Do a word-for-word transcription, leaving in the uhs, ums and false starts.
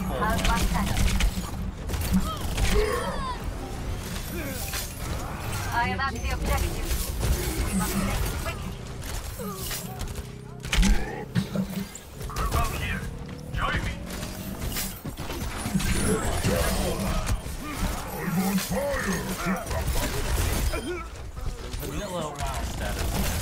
I am at the objective. We must make it quickly. Group up here. Join me. Vanilla WoW status.